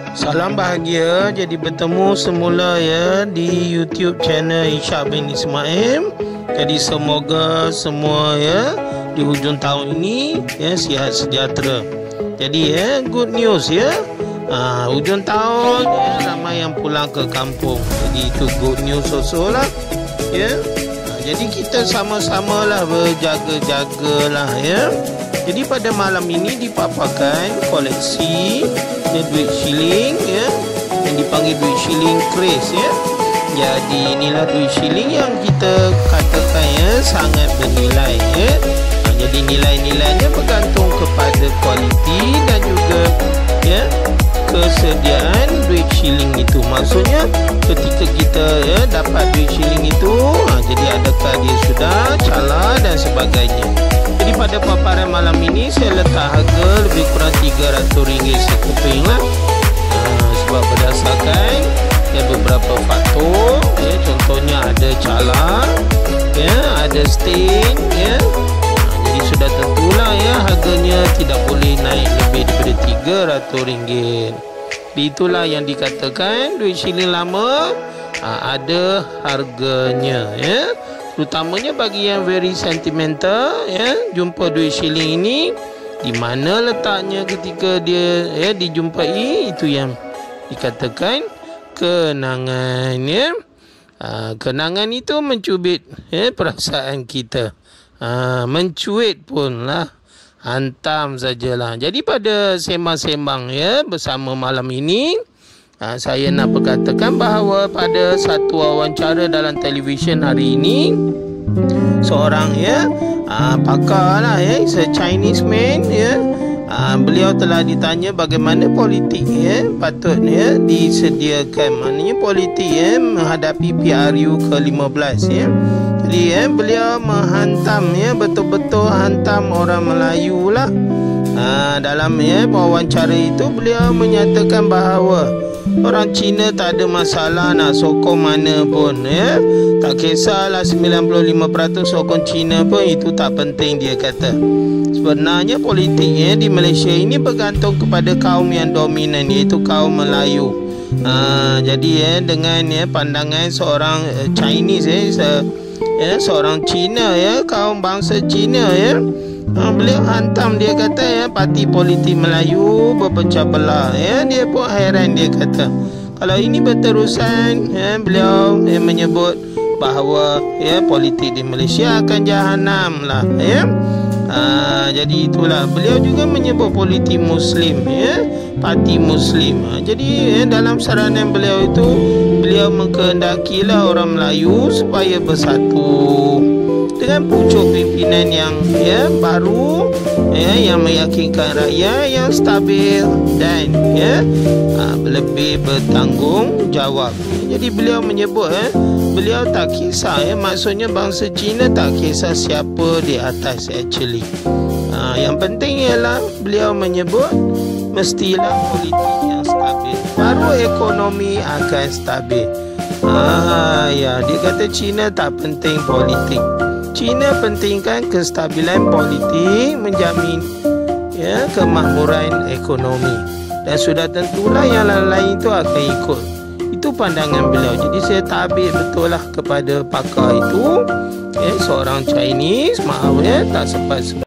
Salam bahagia, jadi bertemu semula ya di YouTube channel Ishak bin Ismail. Jadi semoga semua ya di hujung tahun ini ya sihat sejahtera. Jadi ya good news ya. Hujung tahun ya, ramai yang pulang ke kampung. Jadi itu good news also lah ya. Jadi kita sama-sama lah berjaga-jagalah ya. Jadi pada malam ini dipaparkan koleksi duit shilling ya, yang dipanggil duit shilling Kris ya. Jadi inilah duit shilling yang kita katakan ya sangat bernilai ya. Jadi nilai-nilainya bergantung kepada kualiti dan juga ya kesediaan duit shilling itu. Maksudnya ketika kita ya dapat duit shilling itu, jadi adakah dia sudah cala dan sebagainya. Jadi pada paparan malam ini saya letak harga lebih kurang RM300 sekeping lah. Sebab berdasarkan ya beberapa faktor ya, contohnya ada cala ya, ada stain ya. Jadi sudah tentulah ya harganya tidak boleh naik lebih daripada RM300. Itulah yang dikatakan duit shilling lama ada harganya ya. Terutamanya bagi yang very sentimental ya, jumpa duit shilling ini di mana letaknya ketika dia ya dijumpai, itu yang dikatakan kenangan ya. Kenangan itu mencubit ya perasaan kita. Mencuit pun lah, hantam sajalah. Jadi pada sembang-sembang ya bersama malam ini, saya nak berkatakan bahawa pada satu wawancara dalam televisyen hari ini, seorang ya pakar lah ya, a Chinese man ya, beliau telah ditanya bagaimana politik ya patutnya disediakan, maknanya politik ya menghadapi PRU ke-15 ya. Jadi ya beliau menghantam ya, betul-betul hantam orang Melayu lah. Dalam ya wawancara itu beliau menyatakan bahawa orang Cina tak ada masalah nak sokong mana pun ya. Tak kisahlah 95% sokong Cina pun, itu tak penting dia kata. Sebenarnya politik ya di Malaysia ini bergantung kepada kaum yang dominan, iaitu kaum Melayu. Jadi ya dengan ya pandangan seorang Chinese ya, seorang Cina ya, kaum bangsa Cina ya, beliau hantam, dia kata ya parti politik Melayu berpecah belah ya. Dia pun heran, dia kata kalau ini berterusan ya, beliau ya menyebut bahawa ya politik di Malaysia akan jahanam lah ya. Jadi itulah beliau juga menyebut politik Muslim ya, parti Muslim. Jadi ya, dalam saranan beliau itu beliau mengkehendakilah orang Melayu supaya bersatu dengan pucuk pimpinan yang ya baru ya, yang meyakinkan rakyat, yang stabil dan ya lebih bertanggungjawab. Jadi beliau menyebut beliau tak kisah ya, maksudnya bangsa Cina tak kisah siapa di atas actually. Yang penting ialah beliau menyebut mestilah politik yang stabil, baru ekonomi akan stabil. Ya, dia kata Cina tak penting politik. Cina pentingkan kestabilan politik, menjamin ya kemakmuran ekonomi, dan sudah tentulah yang lain-lain itu akan ikut. Itu pandangan beliau. Jadi saya tabir betul lah kepada pakar itu ya, seorang Chinese, maaf ya tak sempat